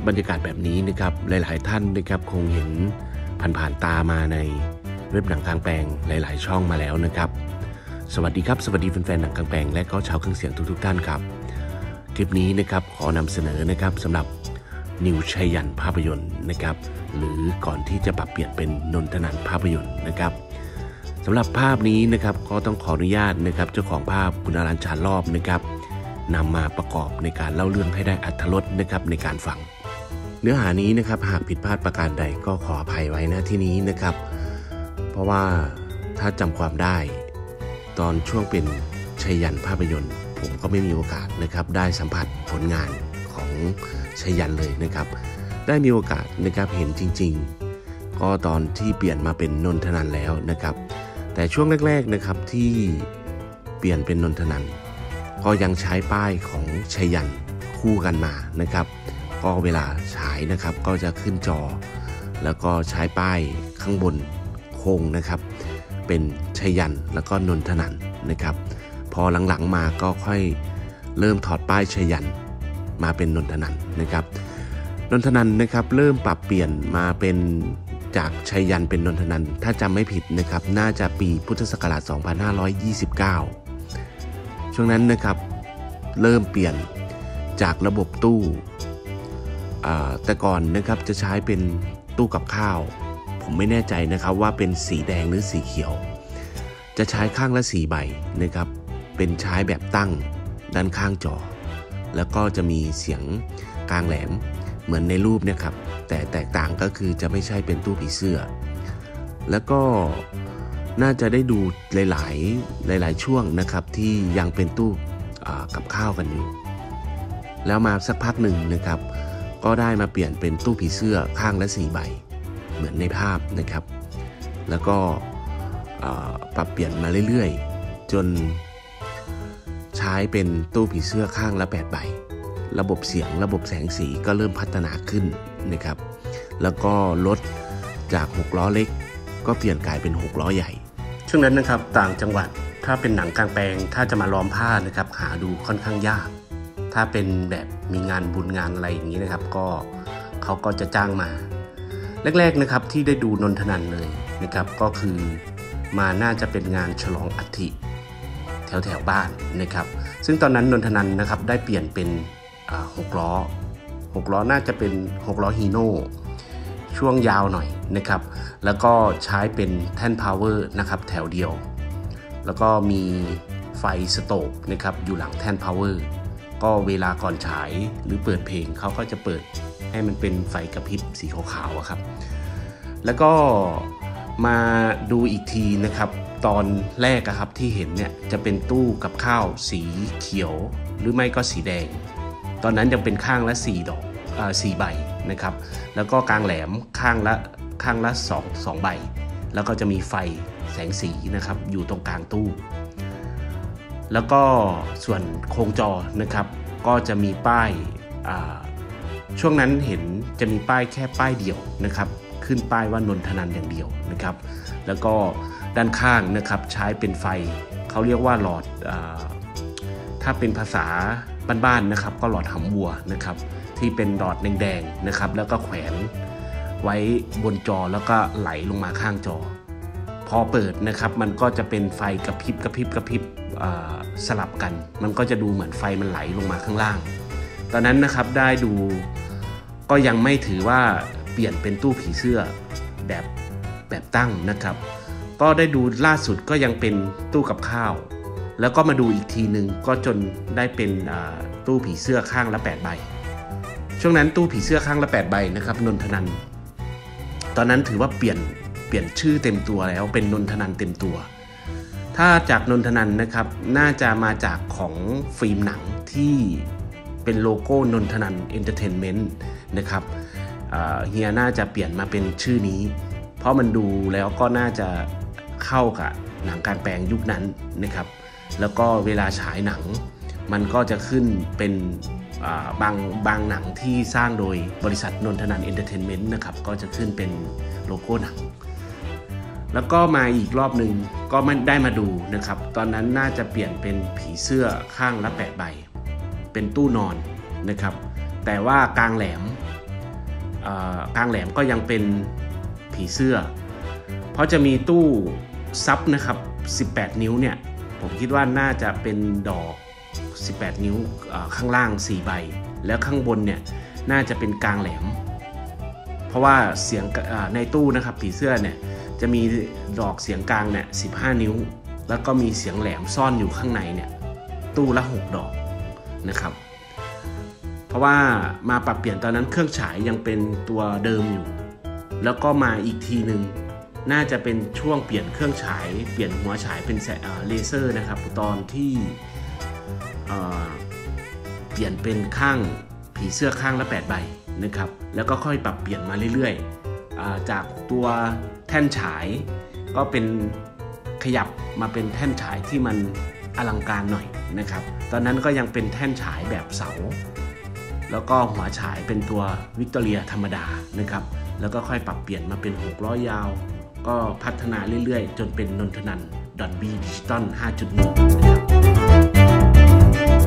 บรรยากาศแบบนี้นะครับหลายๆท่านนะครับคงเห็นผ่านๆตามาในเว็บหนังกลางแปลงหลายๆช่องมาแล้วนะครับสวัสดีครับสวัสดีแฟนๆหนังกลางแปลงและก็ชาวเครื่องเสียงทุกท่านครับคลิปนี้นะครับขอนำเสนอนะครับสำหรับนิวชัยยันภาพยนตร์นะครับหรือก่อนที่จะปรับเปลี่ยนเป็นนนทนันภาพยนตร์นะครับสำหรับภาพนี้นะครับก็ต้องขออนุญาตนะครับเจ้าของภาพคุณอารัญ ชาญรอบนะครับนำมาประกอบในการเล่าเรื่องให้ได้อรรถรสนะครับในการฟังเนื้อหานี้นะครับหากผิดพลาดประการใดก็ขออภัยไว้นะที่นี้นะครับเพราะว่าถ้าจำความได้ตอนช่วงเป็นชัยยันภาพยนตร์ผมก็ไม่มีโอกาสนะครับได้สัมผัสผลงานของชัยยันเลยนะครับได้มีโอกาสนะครับเห็นจริงๆก็ตอนที่เปลี่ยนมาเป็นนนทนันแล้วนะครับแต่ช่วงแรกๆนะครับที่เปลี่ยนเป็นนนทนันก็ยังใช้ป้ายของชัยยันคู่กันมานะครับก็เวลาฉายนะครับก็จะขึ้นจอแล้วก็ใช้ป้ายข้างบนโค้งนะครับเป็นชัยยันแล้วก็นนทนันนะครับพอหลังๆมาก็ค่อยเริ่มถอดป้ายชัยยันมาเป็นนนทนันนะครับนนทนันนะครับเริ่มปรับเปลี่ยนมาเป็นจากชัยยันเป็นนนทนันถ้าจำไม่ผิดนะครับน่าจะปีพุทธศักราช 2529 ช่วงนั้นนะครับเริ่มเปลี่ยนจากระบบตู้แต่ก่อนนะครับจะใช้เป็นตู้กับข้าวผมไม่แน่ใจนะครับว่าเป็นสีแดงหรือสีเขียวจะใช้ข้างละ4ใบนะครับเป็นใช้แบบตั้งด้านข้างจอแล้วก็จะมีเสียงกลางแหลมเหมือนในรูปเนี่ยครับแต่แตกต่างก็คือจะไม่ใช่เป็นตู้ผีเสื้อแล้วก็น่าจะได้ดูหลายช่วงนะครับที่ยังเป็นตู้กับข้าวกันอยู่แล้วมาสักพักหนึ่งนะครับก็ได้มาเปลี่ยนเป็นตู้ผีเสื้อข้างละ4ใบเหมือนในภาพนะครับแล้วก็ปรับเปลี่ยนมาเรื่อยๆจนใช้เป็นตู้ผีเสื้อข้างละ8ใบระบบเสียงระบบแสงสีก็เริ่มพัฒนาขึ้นนะครับแล้วก็ลดจาก6ล้อเล็กก็เปลี่ยนกลายเป็น6ล้อใหญ่ช่วงนั้นนะครับต่างจังหวัดถ้าเป็นหนังกลางแปลงถ้าจะมาล้อมผ้านะครับหาดูค่อนข้างยากถ้าเป็นแบบมีงานบุญงานอะไรอย่างนี้นะครับก็เขาก็จะจ้างมาแรกๆนะครับที่ได้ดูนนทนันเลยนะครับก็คือมาน่าจะเป็นงานฉลองอัฐิแถวบ้านนะครับซึ่งตอนนั้นนนทนันนะครับได้เปลี่ยนเป็น6ล้อน่าจะเป็น6ล้อฮีโน่ช่วงยาวหน่อยนะครับแล้วก็ใช้เป็นแท่นพาวเวอร์นะครับแถวเดียวแล้วก็มีไฟสโตบนะครับอยู่หลังแท่นพาวเวอร์ก็เวลาก่อนฉายหรือเปิดเพลงเขาก็จะเปิดให้มันเป็นไฟกระพริบสีขาวๆครับแล้วก็มาดูอีกทีนะครับตอนแรกครับที่เห็นเนี่ยจะเป็นตู้กับข้าวสีเขียวหรือไม่ก็สีแดงตอนนั้นยังเป็นข้างละ4ใบนะครับแล้วก็กลางแหลมข้างละ2ใบแล้วก็จะมีไฟแสงสีนะครับอยู่ตรงกลางตู้แล้วก็ส่วนโครงจอนะครับก็จะมีป้ายช่วงนั้นเห็นจะมีป้ายแค่ป้ายเดียวนะครับขึ้นป้ายว่านนทนันอย่างเดียวนะครับแล้วก็ด้านข้างนะครับใช้เป็นไฟเขาเรียกว่าหลอดถ้าเป็นภาษาบ้านๆนะครับก็หลอดหำวัวนะครับที่เป็นหลอดแดงๆนะครับแล้วก็แขวนไว้บนจอแล้วก็ไหลลงมาข้างจอพอเปิดนะครับมันก็จะเป็นไฟกระพริบสลับกันมันก็จะดูเหมือนไฟมันไหลลงมาข้างล่างตอนนั้นนะครับได้ดูก็ยังไม่ถือว่าเปลี่ยนเป็นตู้ผีเสื้อแบบตั้งนะครับก็ได้ดูล่าสุดก็ยังเป็นตู้กับข้าวแล้วก็มาดูอีกทีนึงก็จนได้เป็นตู้ผีเสื้อข้างละ8ใบช่วงนั้นตู้ผีเสื้อข้างละ8ใบนะครับนนทนันตอนนั้นถือว่าเปลี่ยนชื่อเต็มตัวแล้วเป็นนนทนันเต็มตัวถ้าจากนนทนันนะครับน่าจะมาจากของฟิล์มหนังที่เป็นโลโก้นนทนันเอนเตอร์เทนเมนต์นะครับเฮียน่าจะเปลี่ยนมาเป็นชื่อนี้เพราะมันดูแล้วก็น่าจะเข้ากับหนังกลางแปลงยุคนั้นนะครับแล้วก็เวลาฉายหนังมันก็จะขึ้นเป็นบางหนังที่สร้างโดยบริษัทนนทนันเอนเตอร์เทนเมนต์นะครับก็จะขึ้นเป็นโลโก้หนังแล้วก็มาอีกรอบหนึ่งก็ไม่ได้มาดูนะครับตอนนั้นน่าจะเปลี่ยนเป็นผีเสื้อข้างละ8ใบเป็นตู้นอนนะครับแต่ว่ากลางแหลมกลางแหลมก็ยังเป็นผีเสื้อเพราะจะมีตู้ซับนะครับ18นิ้วเนี่ยผมคิดว่าน่าจะเป็นดอก18นิ้วข้างล่าง4ใบแล้วข้างบนเนี่ยน่าจะเป็นกลางแหลมเพราะว่าเสียงในตู้นะครับผีเสื้อเนี่ยจะมีดอกเสียงกลางเนี่ย15นิ้วแล้วก็มีเสียงแหลมซ่อนอยู่ข้างในเนี่ยตู้ละ6ดอกนะครับเพราะว่ามาปรับเปลี่ยนตอนนั้นเครื่องฉายยังเป็นตัวเดิมอยู่แล้วก็มาอีกทีหนึ่งน่าจะเป็นช่วงเปลี่ยนเครื่องฉายเปลี่ยนหัวฉายเป็นเลเซอร์นะครับตอนที่เปลี่ยนเป็นข้างผีเสื้อข้างละ8ใบนะครับแล้วก็ค่อยปรับเปลี่ยนมาเรื่อยๆจากตัวแท่นฉายก็เป็นขยับมาเป็นแท่นฉายที่มันอลังการหน่อยนะครับตอนนั้นก็ยังเป็นแท่นฉายแบบเสาแล้วก็หัวฉายเป็นตัววิกตอเรียธรรมดานะครับแล้วก็ค่อยปรับเปลี่ยนมาเป็น600ยาวก็พัฒนาเรื่อยๆจนเป็นนนทนัน Dolby Digital 5.1 นะครับ